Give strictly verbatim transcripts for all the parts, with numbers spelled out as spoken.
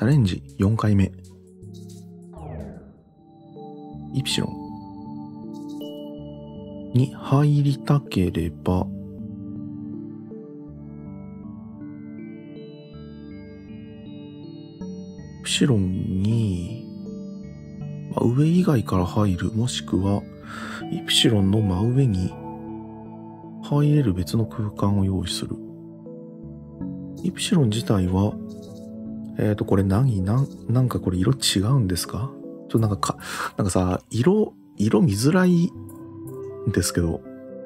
チャレンジよんかいめ。イプシロンに入りたければ、イプシロンに、まあ、上以外から入る、もしくはイプシロンの真上に入れる別の空間を用意する。イプシロン自体は、えっと、これ何、なん、なんかこれ色違うんですか？ちょっとなんかか、なんかさ、色、色見づらいんですけど、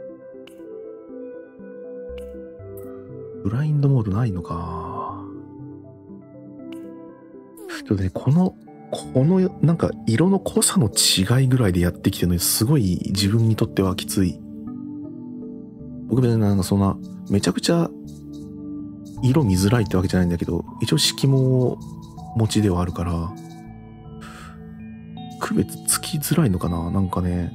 ブラインドモードないのか。ちょっとね、この、この、なんか色の濃さの違いぐらいでやってきてるのに、すごい自分にとってはきつい。僕別になんかそんな、めちゃくちゃ色見づらいってわけじゃないんだけど、一応色毛持ちではあるから、区別つきづらいのかな。なんかね、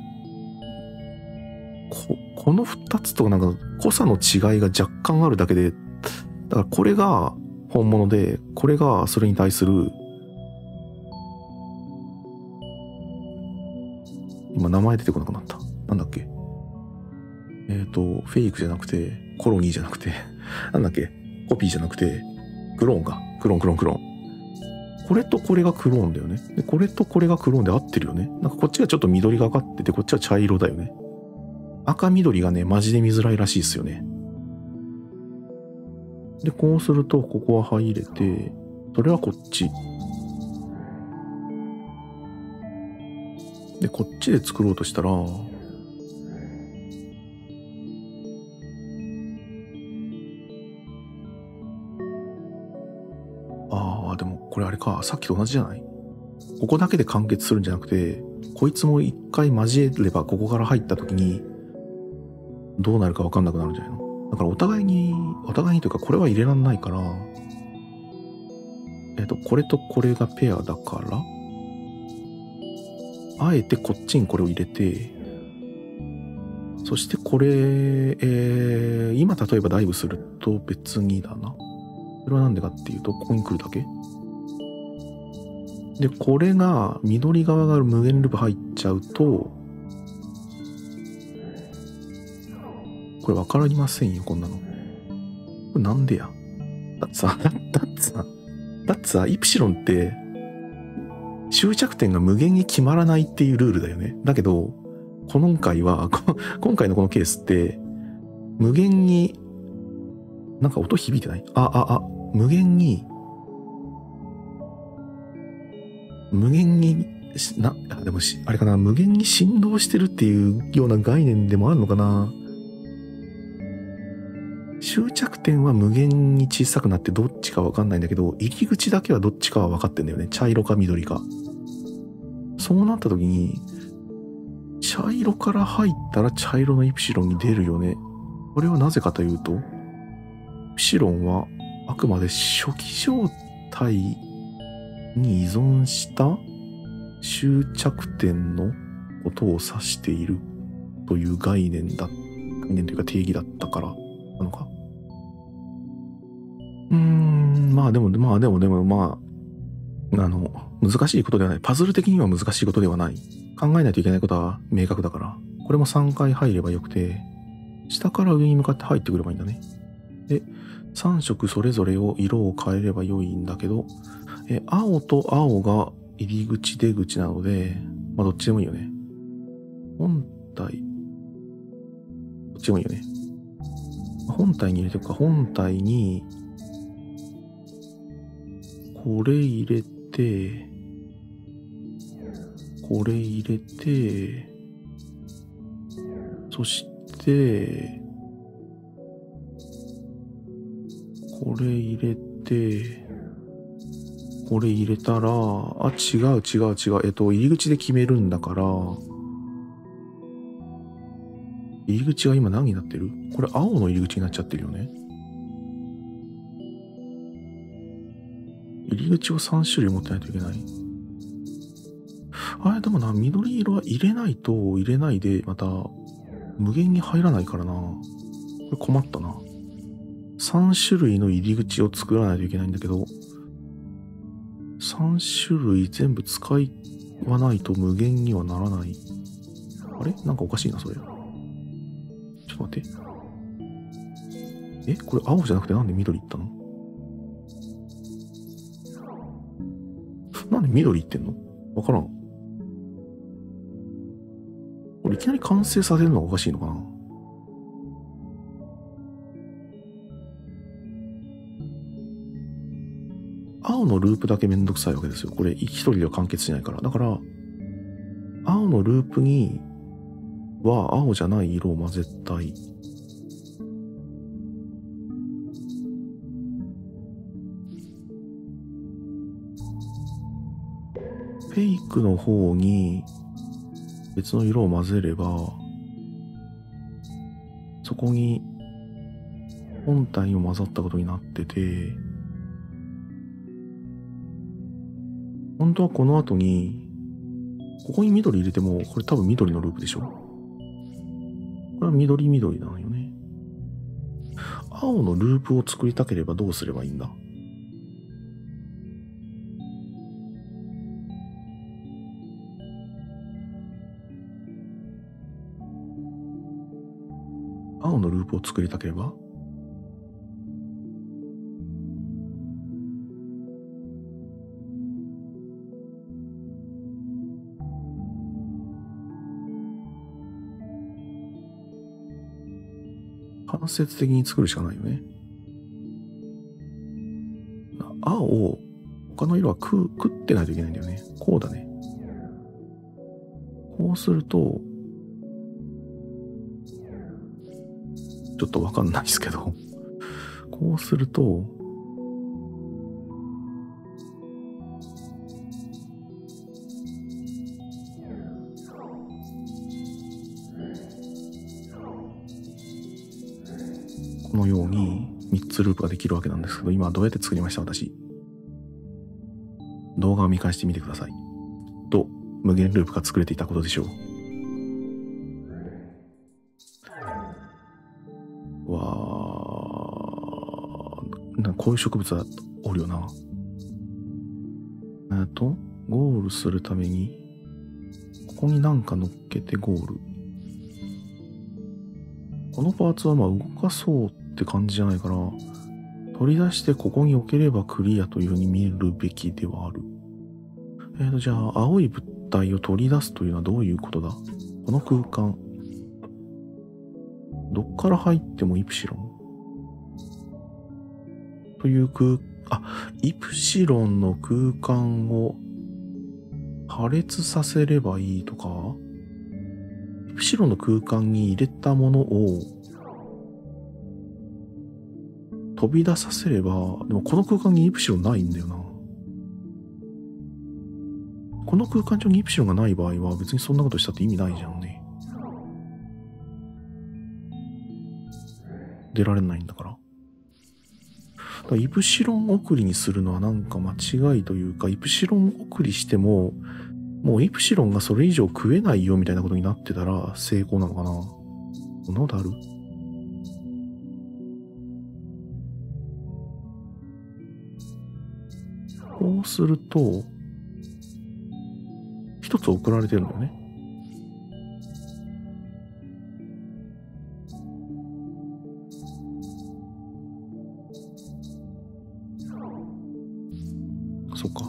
こ、この二つとなんか濃さの違いが若干あるだけで、だからこれが本物で、これがそれに対する、今名前出てこなくなった。なんだっけ。えっと、フェイクじゃなくて、コロニーじゃなくて、なんだっけ。コピーじゃなくて、クローンか。クローン、クローン、クローン。これとこれがクローンだよね。で、これとこれがクローンで合ってるよね。なんかこっちがちょっと緑がかってて、こっちは茶色だよね。赤緑がね、マジで見づらいらしいですよね。で、こうすると、ここは入れて、それはこっち。で、こっちで作ろうとしたら、ああ、でもこれあれか、さっきと同じじゃない？ここだけで完結するんじゃなくて、こいつも一回交えればここから入った時に、どうなるか分かんなくなるんじゃないの？だからお互いに、お互いにというかこれは入れらんないから、えっと、これとこれがペアだから、あえてこっちにこれを入れて、そしてこれ、えー、今例えばダイブすると別にだな。それはなんでかっていうと、ここに来るだけ。で、これが、緑側が無限ループ入っちゃうと、これ分かりませんよ、こんなの。これなんでや。だってさ、だってさ、だってさ、イプシロンって、終着点が無限に決まらないっていうルールだよね。だけど、今回は、今回のこのケースって、無限に、なんか音響いてない？あ、あ、あ、無限に、無限に、な、でもし、あれかな、無限に振動してるっていうような概念でもあるのかな。終着点は無限に小さくなってどっちかわかんないんだけど、入り口だけはどっちかは分かってんだよね。茶色か緑か。そうなった時に、茶色から入ったら茶色のイプシロンに出るよね。これはなぜかというと、イプシロンはあくまで初期状態に依存した終着点のことを指しているという概念だ、概念というか定義だったからなのか。うーん、まあでも、まあでもでもまあ、あの、難しいことではない。パズル的には難しいことではない。考えないといけないことは明確だから。これもさんかい入ればよくて、下から上に向かって入ってくればいいんだね。で、さん色それぞれを色を変えれば良いんだけど、え、青と青が入り口出口なので、まあどっちでもいいよね。本体、どっちでもいいよね。本体に入れておくか。本体に、これ入れて、これ入れて、そして、これ入れて、これ入れたら、あ、違う違う違う。えっと、入り口で決めるんだから、入り口が今何になってる？これ青の入り口になっちゃってるよね。入り口をさん種類持ってないといけない。あれ、でもな、緑色は入れないと入れないで、また、無限に入らないからな。これ困ったな。さん種類の入り口を作らないといけないんだけど、 さん種類全部使わないと無限にはならない。あれなんかおかしいな、それ。ちょっと待って。え、これ青じゃなくてなんで緑いったの？なんで緑いってんの？わからん。これいきなり完成させるのがおかしいのかな？青のループだけめんどくさいわけですよ。これ一人では完結しないから。だから、青のループには青じゃない色を混ぜたい。フェイクの方に別の色を混ぜれば、そこに本体を混ざったことになってて、本当はこの後に、ここに緑入れても、これ多分緑のループでしょ？これは緑緑なのよね。青のループを作りたければどうすればいいんだ？青のループを作りたければ間接的に作るしかないよね。青を他の色は食う、食ってないといけないんだよね。こうだね。こうすると、ちょっとわかんないですけど、こうすると、このようにみっつループができるわけなんですけど、今どうやって作りました私。動画を見返してみてください。と、無限ループが作れていたことでしょう。わー、なんかこういう植物はおるよな。えっと、ゴールするために、ここになんか乗っけてゴール。このパーツはまあ動かそうって感じじゃないから、取り出してここに置ければクリアというふうに見るべきではある。えーと、じゃあ、青い物体を取り出すというのはどういうことだ？この空間。どっから入ってもイプシロンという空、あ、イプシロンの空間を破裂させればいいとか？イプシロンの空間に入れたものを飛び出させれば、でもこの空間にイプシロンないんだよな。この空間上にイプシロンがない場合は別にそんなことしたって意味ないじゃんね。出られないんだから。だからイプシロン送りにするのはなんか間違いというか、イプシロン送りしても、もうイプシロンがそれ以上食えないよみたいなことになってたら成功なのかな。そんなことある？こうすると、一つ送られてるんだよね。そっか。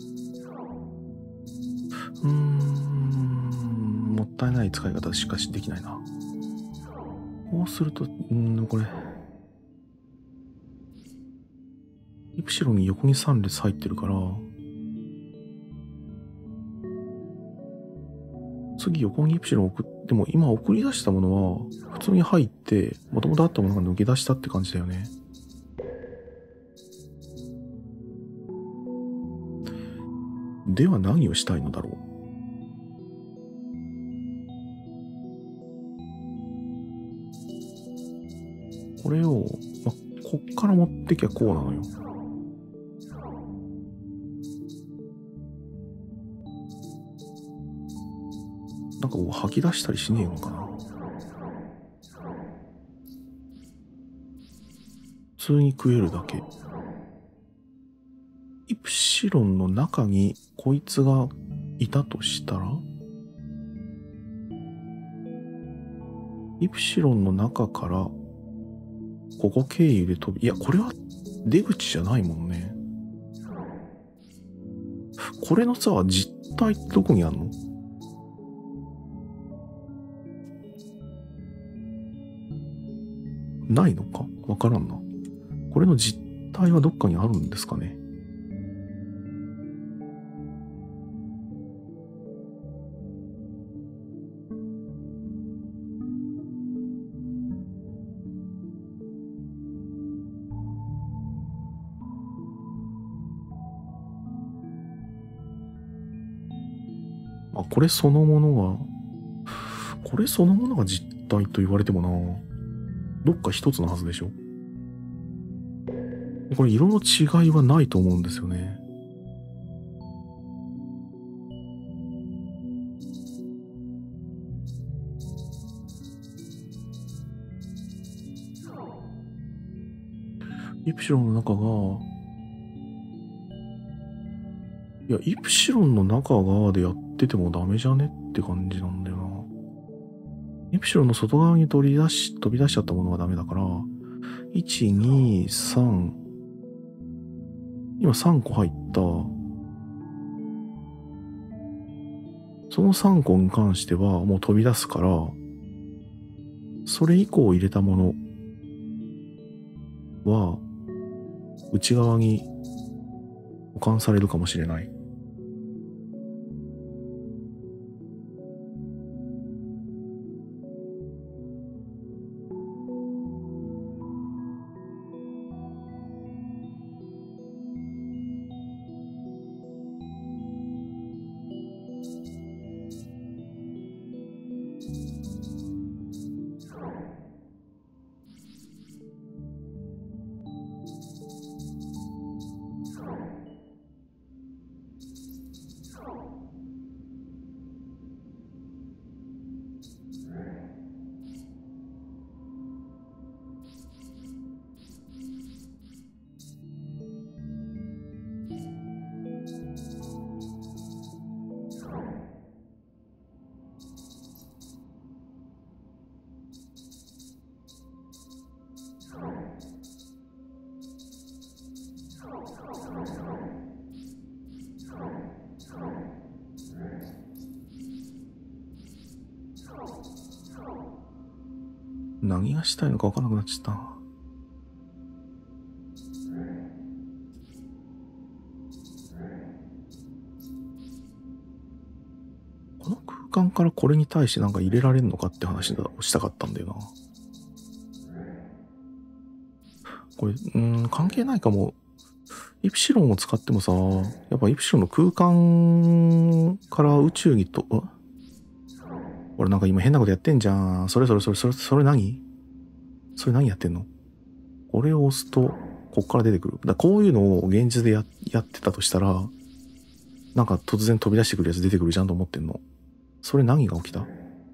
うーん、もったいない使い方しかしできないな。こうすると、うーん、これ。イプシロンに横にさん列入ってるから、次横にイプシロン送っても、今送り出したものは普通に入って、もともとあったものが抜け出したって感じだよね。では何をしたいのだろう。これを、ま、こっから持ってきゃこうなのよ。なんかこう吐き出したりしねえのかな。普通に食えるだけ。 イプシロンの中にこいつがいたとしたら、イプシロンの中から、ここ経由で飛び、いや、これは出口じゃないもんね。これのさ、実体ってどこにあんの？ないのかわからんな。これの実体はどっかにあるんですかね。あ、これそのものが、これそのものが実体と言われてもな、どっか一つのはずでしょ。これ色の違いはないと思うんですよね。イプシロンの中が、いや、イプシロンの中がでやっててもダメじゃねって感じなんだよな。イプシロンの外側に取り出し、飛び出しちゃったものがダメだから、いち、に、さん、今さんこ入った。そのさんこに関してはもう飛び出すから、それ以降入れたものは、内側に保管されるかもしれない。何がしたいのか分からなくなっちゃった。この空間からこれに対してなんか入れられるのかって話をしたかったんだよな。これ、うーん、関係ないかも。イプシロンを使ってもさ、やっぱイプシロンの空間から宇宙にと、俺なんか今変なことやってんじゃん。それそれそれそれ、それ何それ何やってんの？これを押すと、こっから出てくる。だこういうのを現実でや、やってたとしたら、なんか突然飛び出してくるやつ出てくるじゃんと思ってんの。それ何が起きた？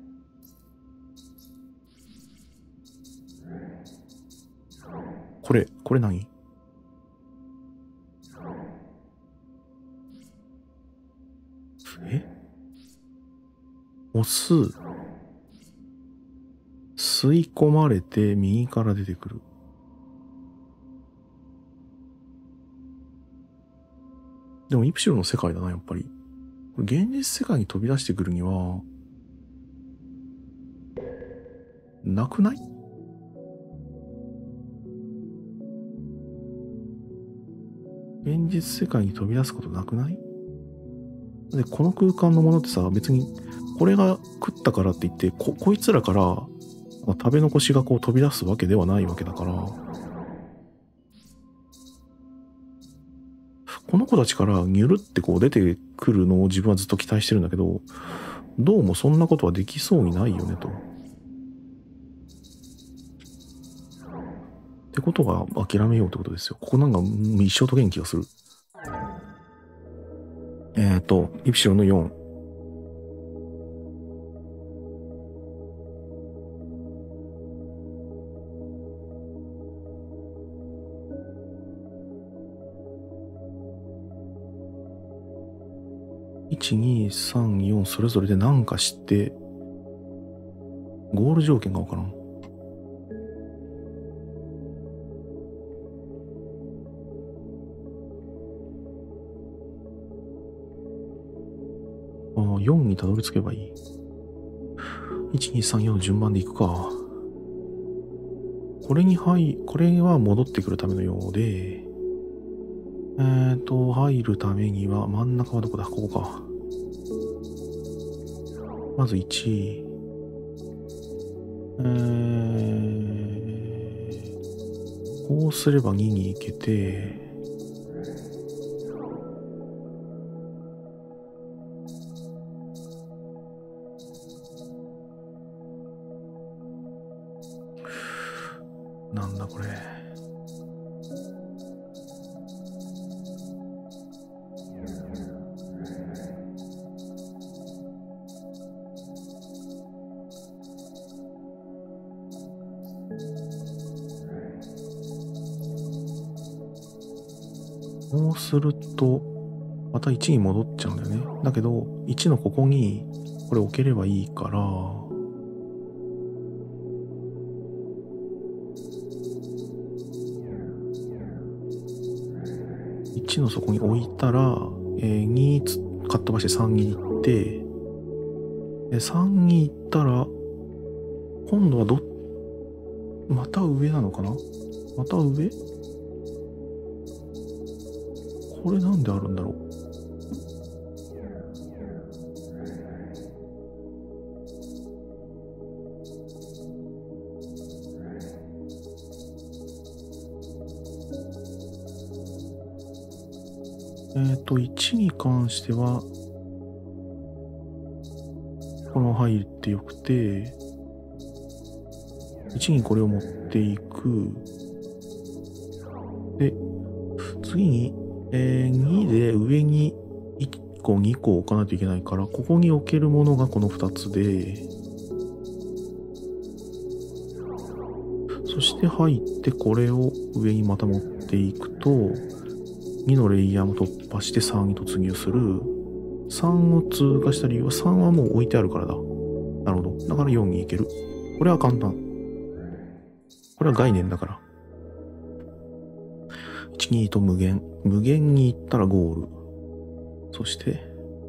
これ、これ何？え？押す。吸い込まれて右から出てくる。でもイプシロンの世界だな、やっぱり。現実世界に飛び出してくるには、なくない？現実世界に飛び出すことなくない？で、この空間のものってさ、別に、これが食ったからって言って、こ、こいつらから、食べ残しがこう飛び出すわけではないわけだから、この子たちからニュルってこう出てくるのを自分はずっと期待してるんだけど、どうもそんなことはできそうにないよねと。ってことが諦めようってことですよ。ここなんか一生解けん気がする。えっと、イプシロンのよん。 いち、に、さん、よんそれぞれで何かして、ゴール条件がわからん。ああ、よんにたどり着けばいい。いち、に、さん、よんの順番でいくか。これに入、これは戻ってくるためのようで、えっと、入るためには、真ん中はどこだ？ここか。まずいち、えー、こうすればにに行けて、なんだこれ。こうすると、またいちに戻っちゃうんだよね。だけど、いちのここに、これ置ければいいから、いちのそこに置いたら、えー、につかっ飛ばしてさんに行って、でさんに行ったら、今度はど、また上なのかな？また上？これなんであるんだろう？えっと、いちに関しては、この入ってよくて、いちにこれを持っていく。で、次に、えー、にで上にいっこ、にこ置かないといけないから、ここに置けるものがこのふたつで、そして入ってこれを上にまた持っていくと、にのレイヤーも突破してさんに突入する。さんを通過した理由はさんはもう置いてあるからだ。なるほど。だからよんに行ける。これは簡単。これは概念だから。いち、にと無限。無限に行ったらゴール。そして、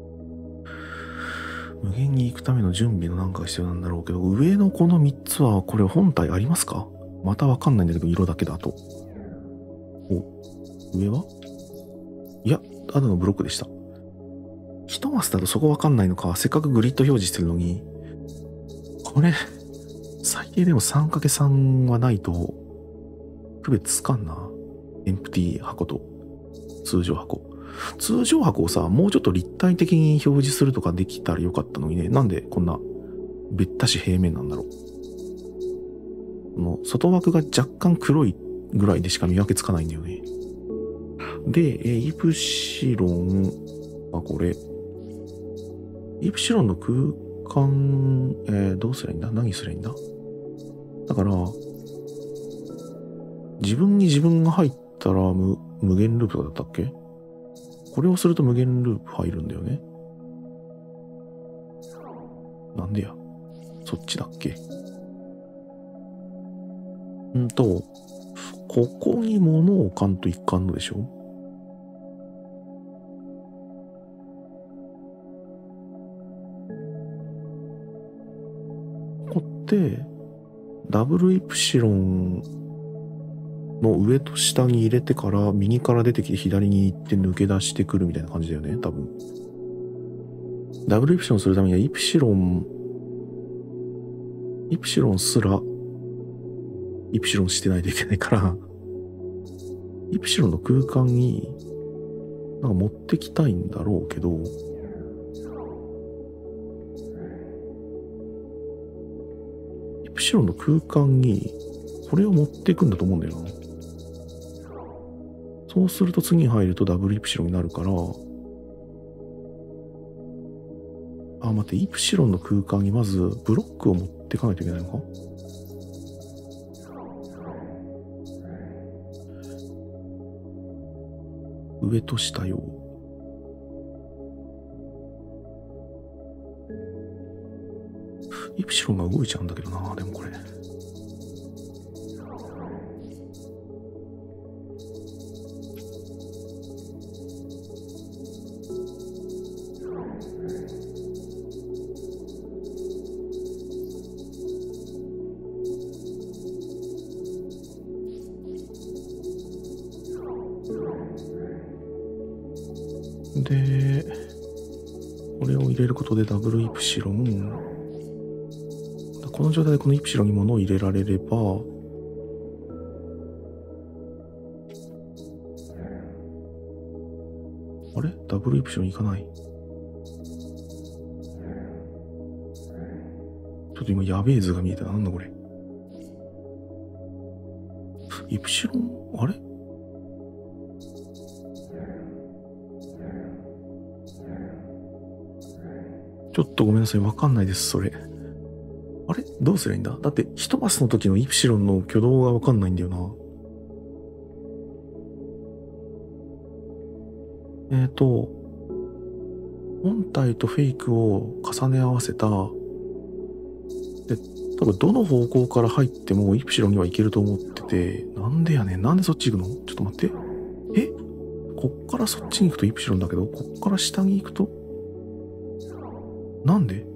無限に行くための準備のなんかが必要なんだろうけど、上のこのみっつはこれ本体ありますか？またわかんないんだけど、色だけだと。お、上はいや、ただのブロックでした。一マスだとそこわかんないのか。せっかくグリッド表示してるのに。これ、最低でも さんかけさん はないと、区別つかんな。エンプティ箱と通常箱。通常箱をさ、もうちょっと立体的に表示するとかできたらよかったのにね。なんでこんな、べったし平面なんだろう。この外枠が若干黒いぐらいでしか見分けつかないんだよね。で、えイプシロンはこれ。イプシロンの空間、えー、どうすりゃいいんだ？何すりゃいいんだ？だから、自分に自分が入ったら無、無限ループだったっけ？これをすると無限ループ入るんだよね。なんでや？そっちだっけ？んと、ここに物を置かんといかんのでしょ？ここって、ダブルイプシロンの上と下に入れてから右から出てきて左に行って抜け出してくるみたいな感じだよね、多分。ダブルイプシロンするためにはイプシロン、イプシロンすらイプシロンしてないといけないから、イプシロンの空間になんか持ってきたいんだろうけど、イプシロンの空間にこれを持っていくんだと思うんだよな。そうすると次に入るとダブルイプシロンになるから、あ、待って、イプシロンの空間にまずブロックを持っていかないといけないのか？上と下よ。 イプシロンが動いちゃうんだけどな、でもこれ。で、これを入れることでダブルイプシロン。この状態でこのイプシロンに物を入れられれば、あれダブルイプシロンいかない。ちょっと今やべえ図が見えた。なんだこれ。イプシロン、あれちょっとごめんなさい。わかんないです、それ。あれどうすりゃいいんだ？だって、一マスの時のイプシロンの挙動がわかんないんだよな。えっと、本体とフェイクを重ね合わせた、で、多分どの方向から入ってもイプシロンにはいけると思ってて、なんでやねん。なんでそっち行くの？ちょっと待って。え？こっからそっちに行くとイプシロンだけど、こっから下に行くとなんで？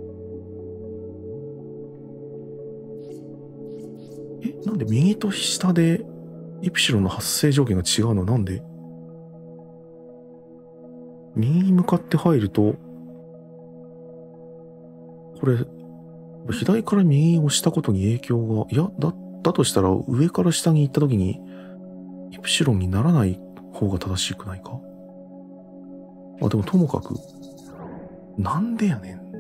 え、なんで右と下でイプシロンの発生条件が違うの？なんで？右に向かって入ると、これ、左から右に押したことに影響が、いや、だ、だとしたら上から下に行った時に、イプシロンにならない方が正しくないか？あ、でもともかく、なんでやねん。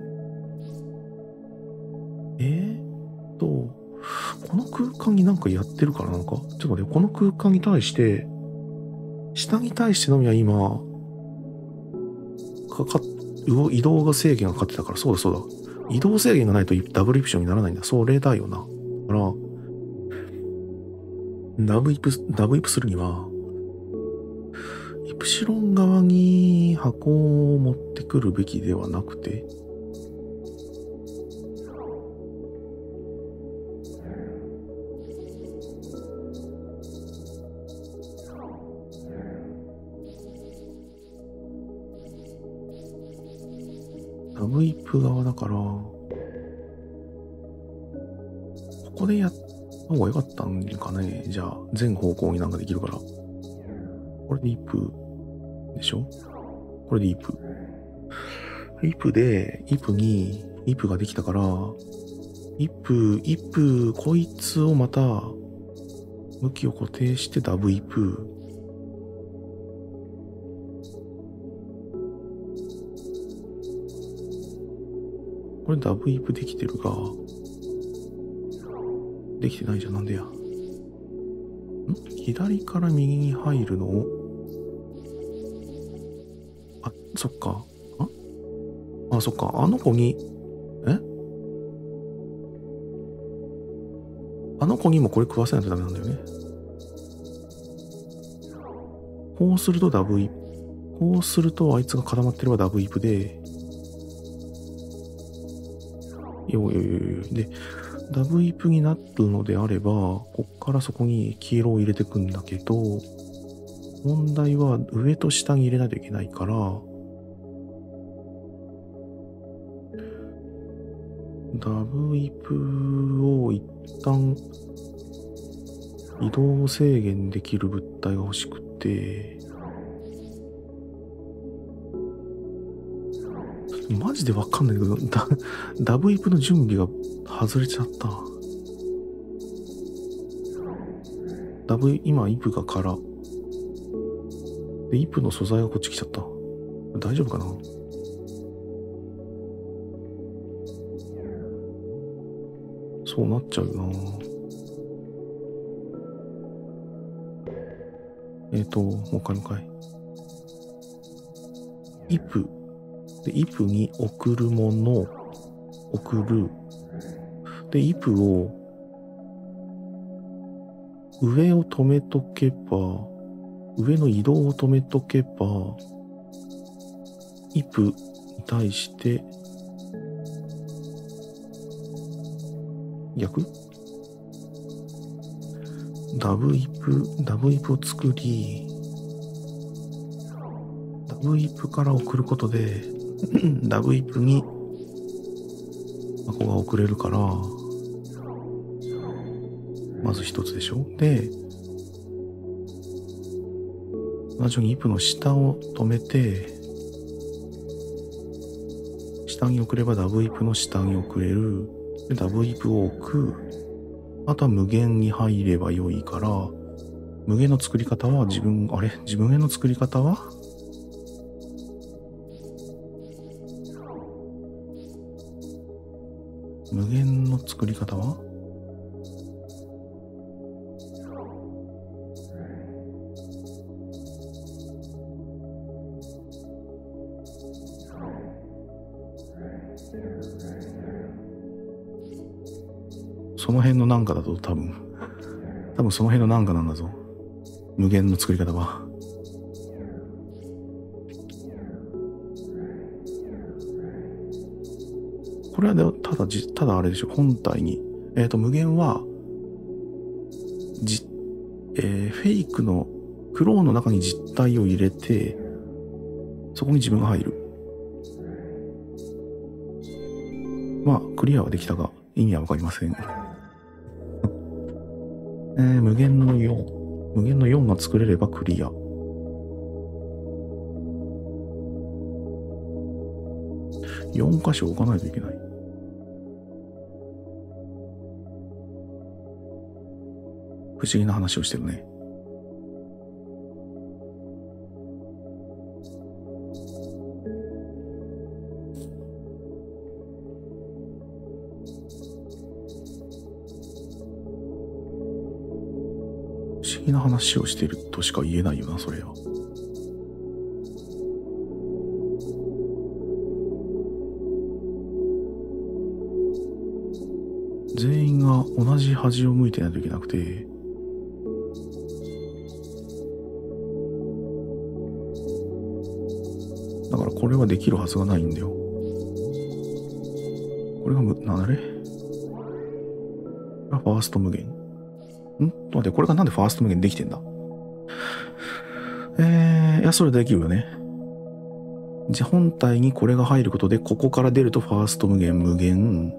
えーっと、この空間になんかやってるからなのか？ちょっと待って、この空間に対して、下に対してのみは今、かかっ、移動が制限がかかってたから、そうだそうだ。移動制限がないとダブルイプシロンにならないんだ。それだよな。だから、ダブイプ、ダブイプするには、イプシロン側に箱を持ってくるべきではなくて、ダブイプ側だから、ここでやった方が良かったんかね。じゃあ、全方向になんかできるから。これでイプでしょ？これでイプ。イプで、イプに、イプができたから、イプ、イプ、こいつをまた、向きを固定してダブイプ。これダブイプできてるが、できてないじゃん。なんでや。ん？左から右に入るのを、あ、そっか。ああ、そっか。あの子に、えあの子にもこれ食わせないとダメなんだよね。こうするとダブイプ。こうするとあいつが固まってればダブイプで、よよよよ。で、ダブイプになるのであれば、こっからそこに黄色を入れてくんだけど、問題は上と下に入れないといけないから、ダブイプを一旦移動制限できる物体が欲しくて、マジでわかんないけど、ダ、ダブイプの準備が外れちゃった。ダブ、今イプが空。で、イプの素材がこっち来ちゃった。大丈夫かな？そうなっちゃうよな。えっと、もう一回もう一回。イプ。で、イプに送るもの、送る。で、イプを、上を止めとけば、上の移動を止めとけば、イプに対して、 逆ダブイプ、ダブイプを作り、ダブイプから送ることで、ダブイプに箱が送れるから、まず一つでしょ。で、同じようにイプの下を止めて、下に送ればダブイプの下に送れる。で、ダブイプを置く。あとは無限に入れば良いから、無限の作り方は自分、あれ自分への作り方は無限の作り方はその辺のなんかだと多分、多分その辺のなんかなんだぞ。無限の作り方は。これはでただじ、ただあれでしょ。本体に。えっと、無限は、じ、えー、フェイクの、クローンの中に実体を入れて、そこに自分が入る。まあ、クリアはできたが、意味はわかりません。えー、無限のよん。無限のよんが作れればクリア。よん箇所置かないといけない。不思議な話をしてるね。不思議な話をしてるとしか言えないよな、それは。全員が同じ端を向いてないといけなくて、だからこれはできるはずがないんだよ。これがむ、なあれファースト無限。ん待って、これがなんでファースト無限できてんだ。えー、いや、それできるよね。じゃあ本体にこれが入ることで、ここから出るとファースト無限、無限。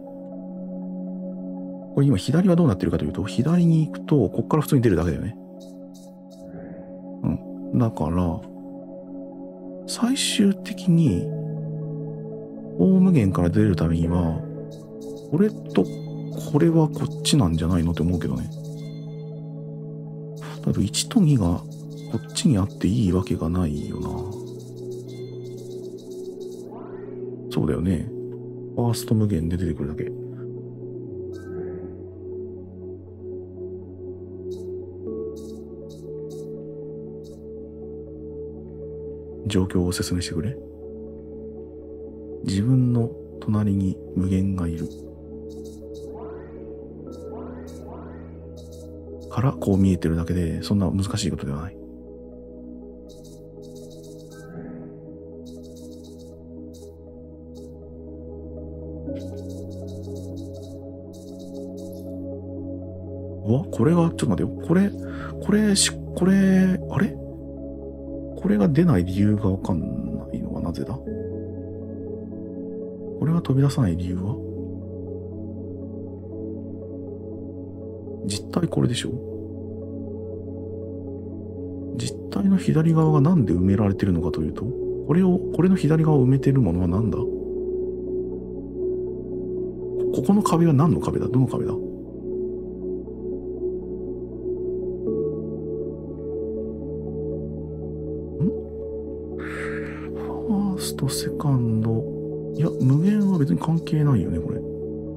これ今左はどうなってるかというと、左に行くと、ここから普通に出るだけだよね。うん。だから、最終的に、大無限から出るためには、これと、これはこっちなんじゃないのって思うけどね。だけどいちとにがこっちにあっていいわけがないよな。そうだよね。ファースト無限で出てくるだけ。状況を説明してくれ。自分の隣に無限がいるからこう見えてるだけで、そんな難しいことではない。うわ、これが、ちょっと待ってよ。これ、これ、し、これ、あれこれが出ない理由がわかんないのはなぜだ。これが飛び出さない理由は実体これでしょ。実体の左側がなんで埋められてるのかというと、これを、これの左側を埋めてるものは何だ。ここの壁は何の壁だ。どの壁だ。ファースト、セカンド。いや、無限は別に関係ないよね、これ。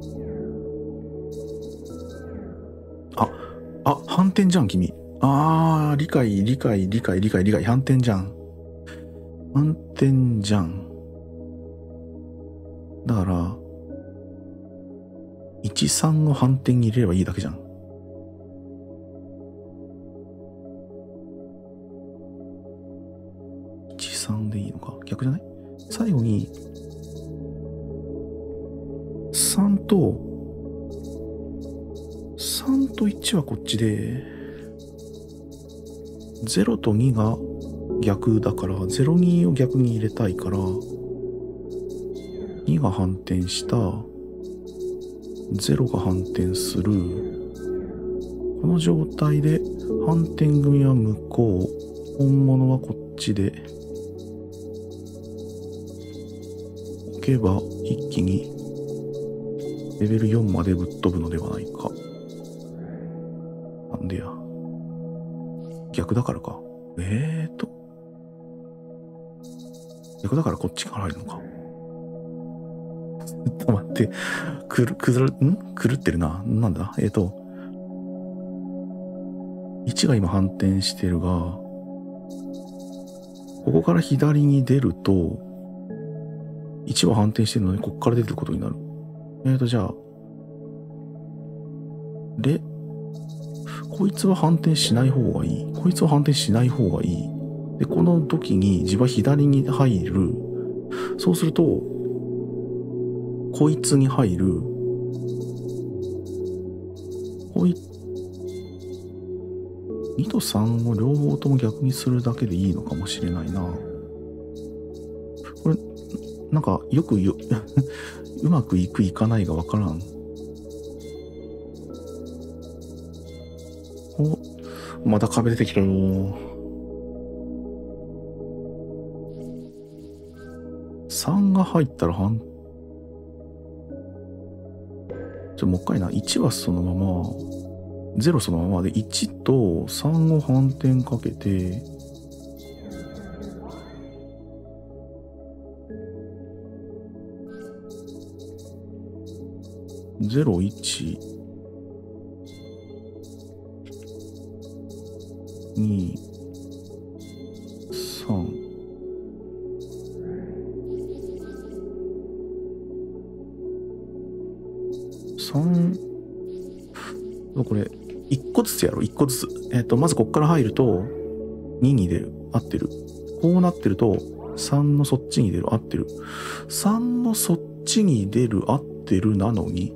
あ、あ、反転じゃん、君。あー、理解、理解、理解、理解、理解、反転じゃん。反転じゃん。だから、いち、さんを反転に入れればいいだけじゃん。いち、さんでいいのか。逆じゃない？最後に、さんとといちはこっちで、ゼロとにが逆だから、ゼロにを逆に入れたいから、にが反転した、ゼロが反転する。この状態で反転組は向こう、本物はこっちで置けば一気にレベルよんまでぶっ飛ぶのではないか。なんでや。逆だからか。えーと。逆だからこっちから入るのか。ちょっと待って。くる、くずる、ん狂ってるな。なんだえーと。いちが今反転してるが、ここから左に出ると、いちは反転してるのにここから出てることになる。えーと、じゃあ、で、こいつは反転しない方がいい。こいつは反転しない方がいい。で、この時に自分は左に入る。そうすると、こいつに入る。こい、にとさんを両方とも逆にするだけでいいのかもしれないな。これ、なんかよくよ、うまくいくいかないがわからん。お、また壁出てきたよ。さんが入ったら反、ちょ、もう一回な。いちはそのまま、ゼロそのままで、いちとさんを反転かけて、ゼロ、いち、に、さん。さん、これ、いっこずつやろう、いっこずつ。えっと、まずこっから入ると、にに出る。合ってる。こうなってると、さんのそっちに出る。合ってる。さんのそっちに出る。合ってるなのに。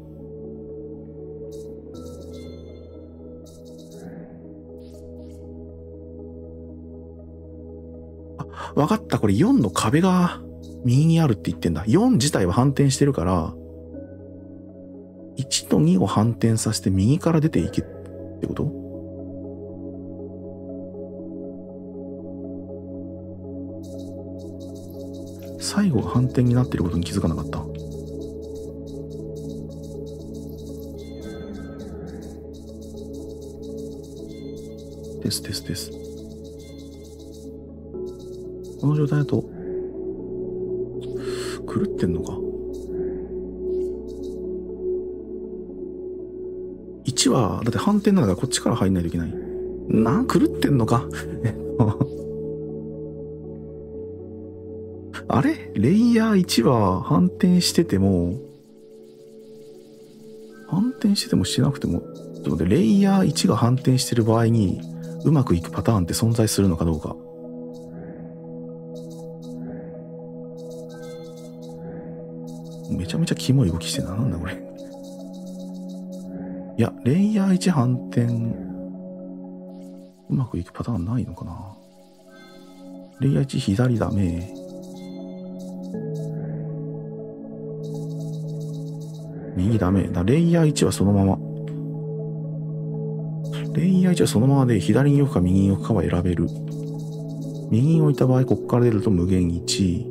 あ、わかった。これよんの壁が右にあるって言ってんだ。よん自体は反転してるから、いちとにを反転させて右から出ていけってこと？最後が反転になってることに気づかなかった。ですですです。この状態だと、狂ってんのか。いちは、だって反転なんだからこっちから入んないといけない。な、狂ってんのか。あれレイヤーいちは反転してても、反転しててもしてなくても、ちょっと待って、レイヤーいちが反転してる場合に、うまくいくパターンって存在するのかどうか。めちゃめちゃキモい動きしてるな。なんだこれ。いや、レイヤーいち反転、うまくいくパターンないのかな。レイヤーいち左ダメ。右ダメ。だレイヤーいちはそのまま。レイヤーいちはそのままで左に置くか右に置くかは選べる。右に置いた場合、ここから出ると無限いち。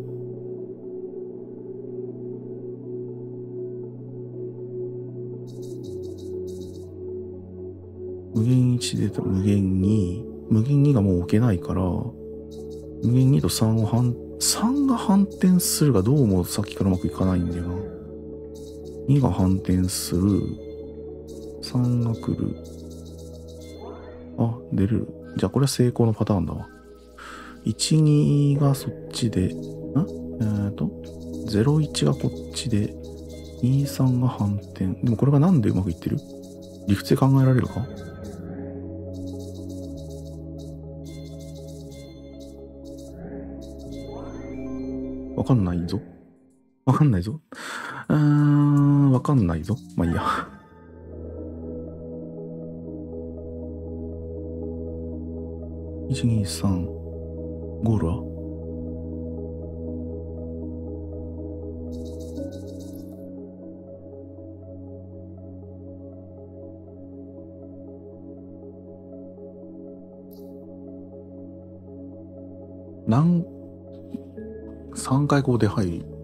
無限いち出たら無限に。無限にがもう置けないから、無限にとさんを反、さんが反転するがどうもさっきからうまくいかないんだよな。にが反転する。さんが来る。あ、出れる。じゃあこれは成功のパターンだわ。いち、にがそっちで、んえーと、ゼロ、いちがこっちで、に、さんが反転。でもこれがなんでうまくいってる？理屈で考えられるか？わかんないぞ。わかんないぞ。うーん、わかんないぞ。まあいいや。 いち、に、さん。ゴールは何、さんかいこう出入り。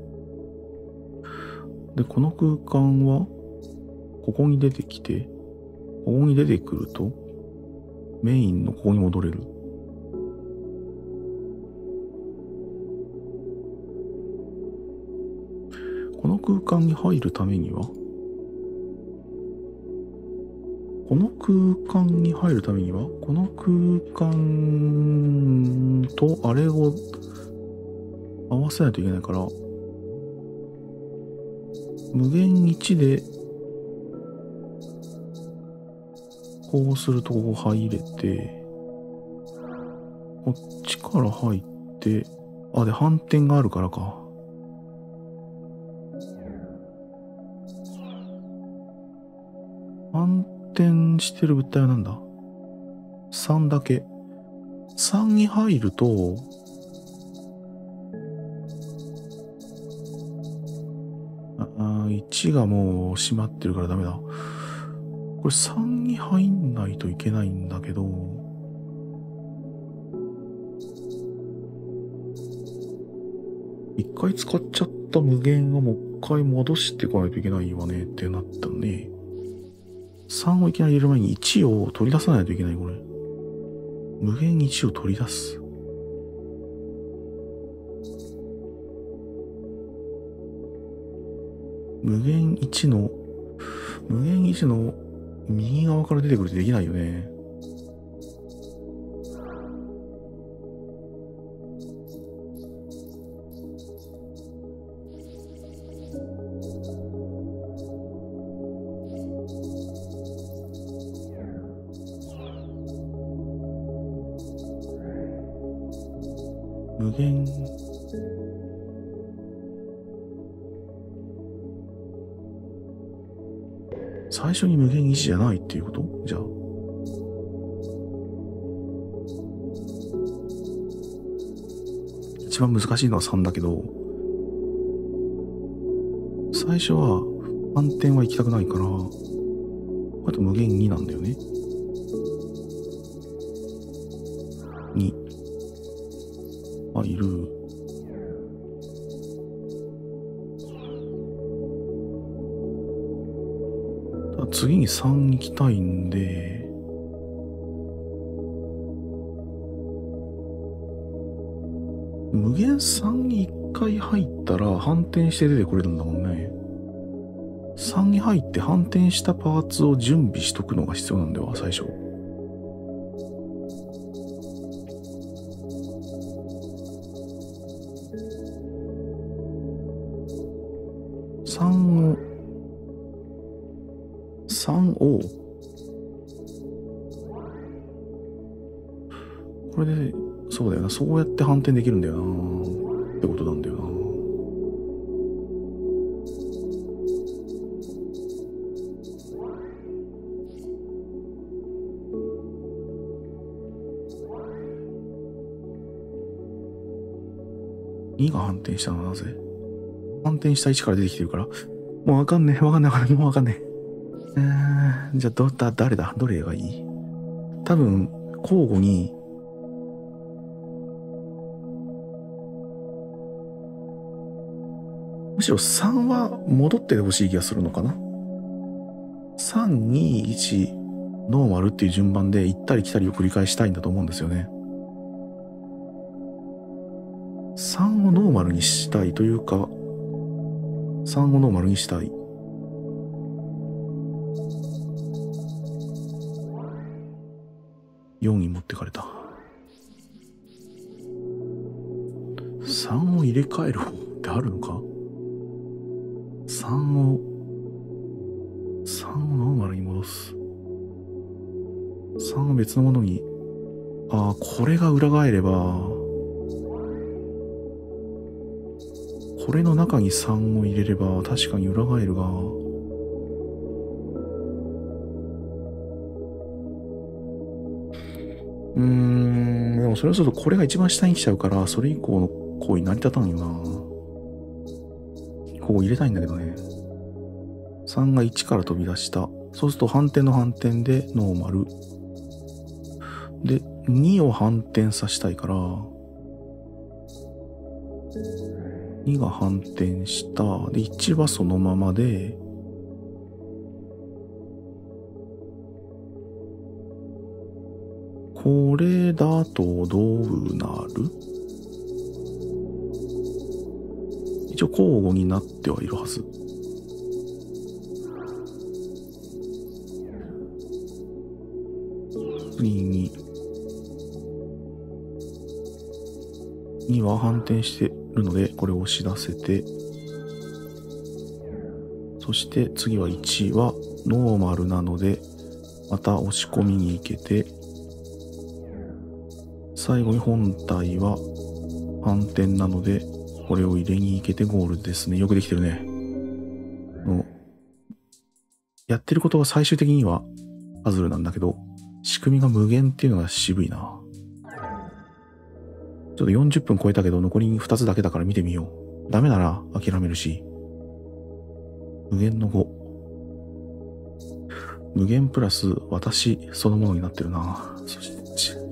で、この空間は、ここに出てきて、ここに出てくると、メインのここに戻れる。この空間に入るためには、この空間に入るためには、この空間とあれを合わせないといけないから、無限いちで、こうするとここ入れて、こっちから入って、あ、で、反転があるからか。反転してる物体はなんだ ?さん だけ。さんに入ると、あ、いちがもう閉まってるからダメだ。これさんに入んないといけないんだけど、一回使っちゃった無限をもう一回戻してこないといけないわねってなったね。さんをいきなり入れる前にいちを取り出さないといけない、これ。無限いちを取り出す。無限いちの、無限いちの右側から出てくるってできないよね。無限最初に無限いちじゃないっていうこと？じゃあ一番難しいのはさんだけど、最初は反転は行きたくないから、あと無限になんだよね。に。あ、いる。ただ次にさん行きたいんで、無限さんにいっかい入ったら反転して出てくれるんだもんね。さんに入って反転したパーツを準備しとくのが必要なんだよ、最初。さんを、さんを、これで、そうだよな、そうやって反転できるんだよな、ってことなんだよな。にが反転したのはなぜ？反転した位置から出てきてるから。もうわかんねえ、わかんない、もうわかんねえ。えー、じゃあ、ど、だ、誰だ？どれがいい？多分、交互に、むしろさんは戻っててほしい気がするのかな。さん、に、いち、ノーマルっていう順番で行ったり来たりを繰り返したいんだと思うんですよね。さんをノーマルにしたいというか、さんをノーマルにしたい。よんに持ってかれた。さんを入れ替える方ってあるのか？ さん を、さんをノーマルに戻す。さんを別のものに、ああ、これが裏返れば、これの中にさんを入れれば確かに裏返るが、 うーん、でもそれをするとこれが一番下に来ちゃうから、それ以降の行為成り立たんよな。ここ入れたいんだけどね。さんがいちから飛び出した。そうすると反転の反転でノーマル。で、にを反転させたいから、にが反転した。で、いちはそのままで、これだとどうなる？一応交互になってはいるはず。次に、には反転してるので、これを押し出せて、そして次はいちはノーマルなので、また押し込みに行けて、最後に本体は反転なので、これを入れに行けてゴールですね。よくできてるね。のやってることは最終的にはパズルなんだけど、仕組みが無限っていうのが渋いな。ちょっとよんじゅっぷん超えたけど、残りふたつだけだから見てみよう。ダメなら諦めるし。無限のご。無限プラス私そのものになってるな。そして、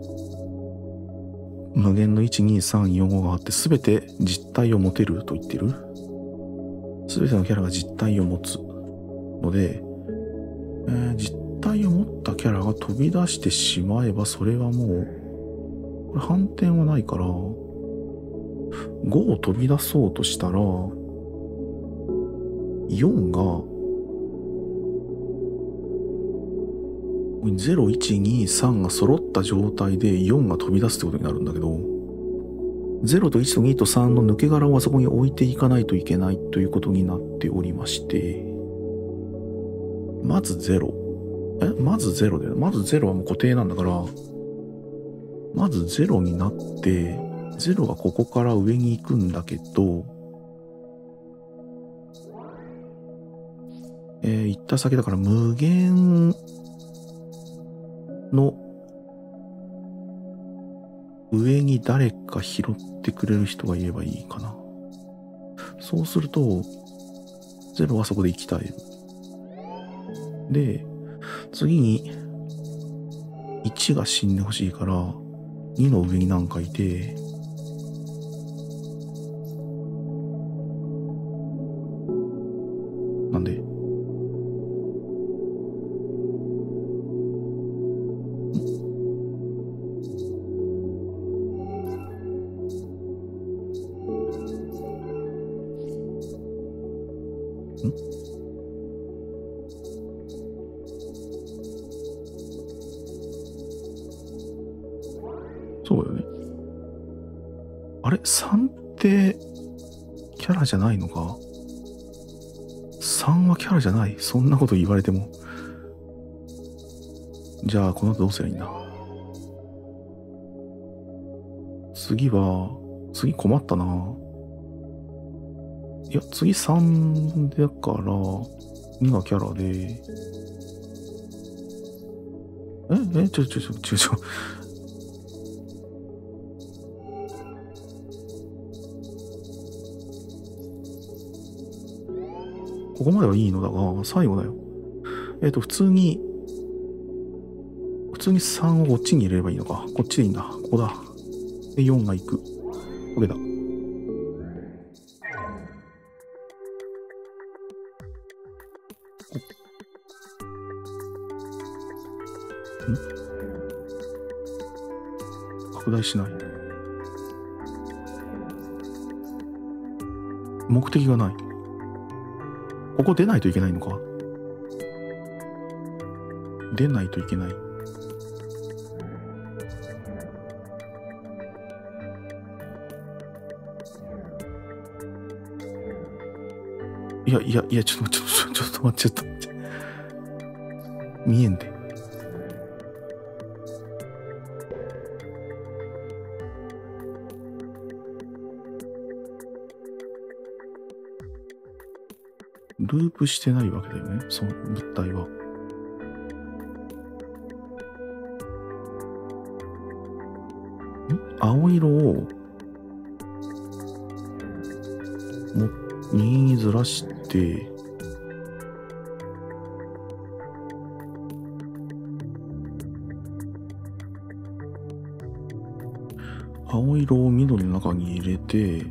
無限のいち、に、さん、よん、ごがあって、すべて実体を持てると言ってる。すべてのキャラが実体を持つので、えー、実体を持ったキャラが飛び出してしまえば、それはもう、これ反転はないから、ごを飛び出そうとしたら、よんが、ゼロ、いち、に、さんが揃った状態でよんが飛び出すってことになるんだけど、ゼロといちとにとさんの抜け殻をあそこに置いていかないといけないということになっておりまして、まずゼロ。えまずゼロだよ。まずゼロはもう固定なんだから、まずゼロになって、ゼロがここから上に行くんだけど、えー、行った先だから無限の上に誰か拾ってくれる人がいればいいかな。そうすると、ゼロはそこで行きたい。で、次に、いちが死んでほしいから、にの上に何かいて、なんでんそうよね。あれ ?さん ってキャラじゃないのか ?さん はキャラじゃない。そんなこと言われても。じゃあ、この後どうすりゃいいんだ。次は、次困ったな。いや、次さんだから、にがキャラで、ええ、ちょちょちょちょちょ。ここまではいいのだが、最後だよ。えっと、普通に、普通にさんをこっちに入れればいいのか。こっちでいいんだ。ここだ。で、よんが行く。これだ。ん拡大しない。目的がない。ここ出ないといけないのか。出ないといけない。いやいやいや、ちょっと、ちょっと、ちょっと待って、ちょっと待って。見えんで。ループしてないわけだよね、その物体は。 青色をも右にずらして、青色を緑の中に入れて、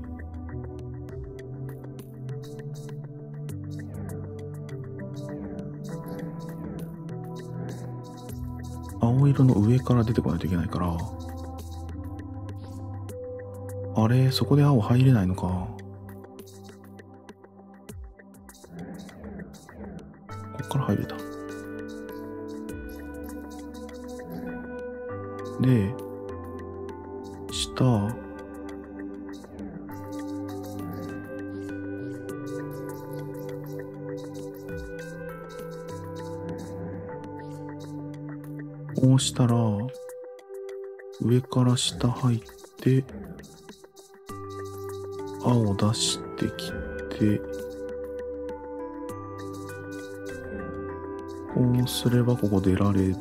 青色の上から出てこないといけないから、あれ、そこで青入れないのか。こっから入れた。で、下、こうしたら、上から下入って、青出してきて、こうすればここ出られる。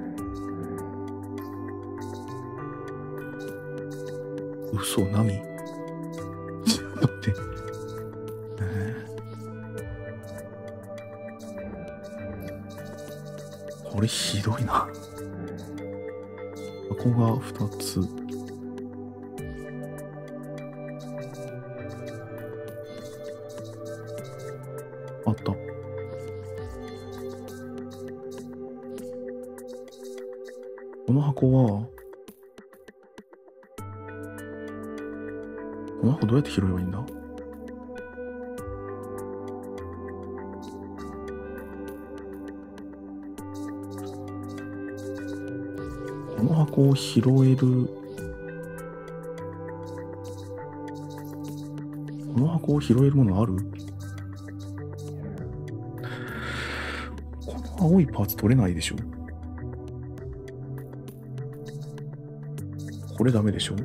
嘘、何？ちょっと待って。えー、これひどいな。ここがふたつ。あった。この箱は、この箱どうやって拾えばいいんだ？この箱を拾える。この箱を拾えるものある？この青いパーツ取れないでしょ？これダメでしょ？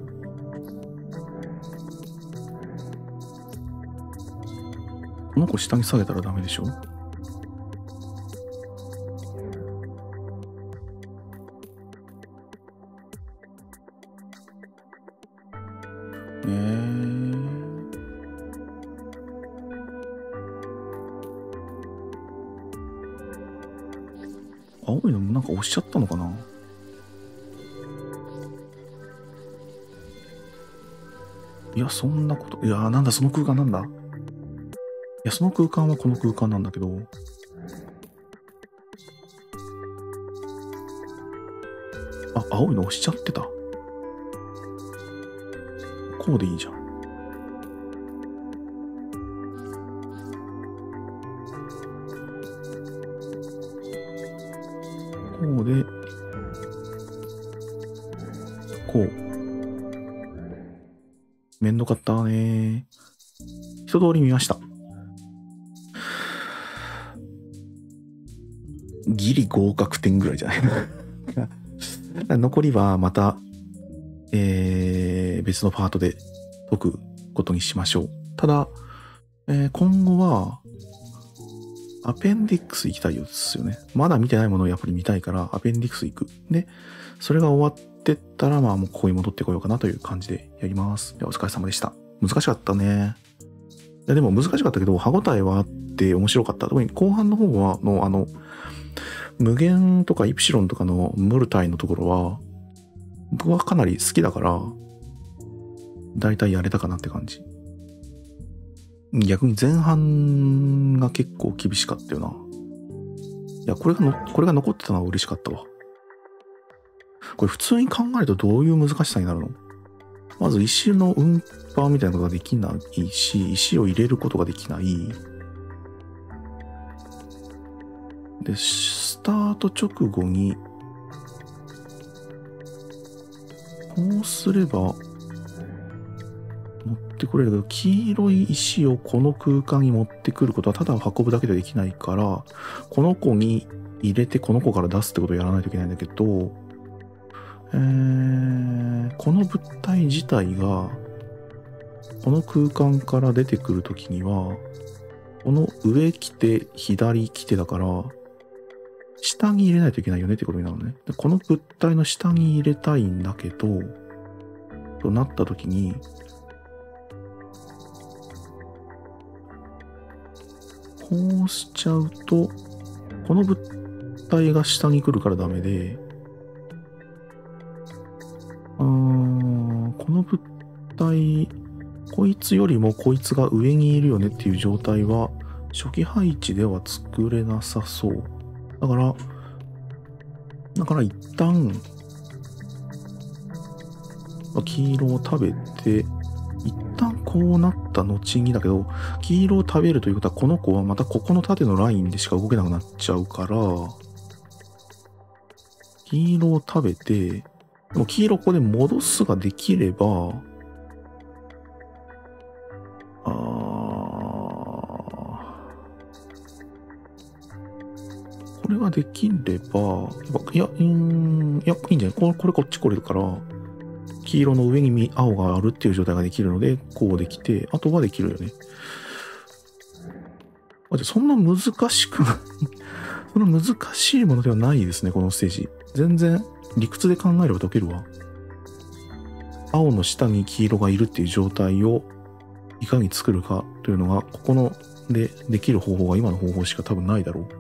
この子下に下げたらダメでしょ？えー、青いのもなんか押しちゃったのかな？いや、そんなこと、いやー、なんだ、その空間なんだ。いや、その空間はこの空間なんだけど、あ、青いの押しちゃってた。こうでいいじゃん。こうで、こう。めんどかったね。一通り見ました。ギリ合格点ぐらいじゃないの残りはまた、えー、別のパートで解くことにしましょう。ただ、えー、今後は、アペンディックス行きたいようですよね。まだ見てないものをやっぱり見たいから、アペンディックス行く。で、それが終わってったら、まあもうここに戻ってこようかなという感じでやります。ではお疲れ様でした。難しかったね。いやでも難しかったけど、歯応えはあって面白かった。特に後半の方は、の、あの、無限とかイプシロンとかのムルタイのところは、僕はかなり好きだから、だいたいやれたかなって感じ。逆に前半が結構厳しかったよな。いや、これがの、これが残ってたのは嬉しかったわ。これ普通に考えるとどういう難しさになるの？まず石の運搬みたいなことができないし、石を入れることができない。で、スタート直後に、こうすれば、持ってくれるけど、黄色い石をこの空間に持ってくることはただ運ぶだけではできないから、この子に入れてこの子から出すってことをやらないといけないんだけど、えー、この物体自体が、この空間から出てくるときには、この上来て、左来てだから、下に入れないといけないよねってことになるのね。でこの物体の下に入れたいんだけど、 となった時に、こうしちゃうと、この物体が下に来るからダメで、うーん、この物体、こいつよりもこいつが上にいるよねっていう状態は、初期配置では作れなさそう。だから、だから一旦、黄色を食べて、一旦こうなった後にだけど、黄色を食べるということは、この子はまたここの縦のラインでしか動けなくなっちゃうから、黄色を食べて、でも黄色ここで戻すができれば、あー、これができれば、いや、うーん、いや、いいんじゃない？これ、これこっち来れるから、黄色の上に青があるっていう状態ができるので、こうできて、あとはできるよね。あ、じゃあそんな難しくないそんな難しいものではないですね、このステージ。全然理屈で考えれば解けるわ。青の下に黄色がいるっていう状態をいかに作るかというのが、ここのでできる方法が今の方法しか多分ないだろう。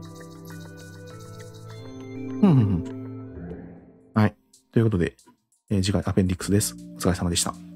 うんうんうん。はい。ということで、えー次回アペンディックスです。お疲れ様でした。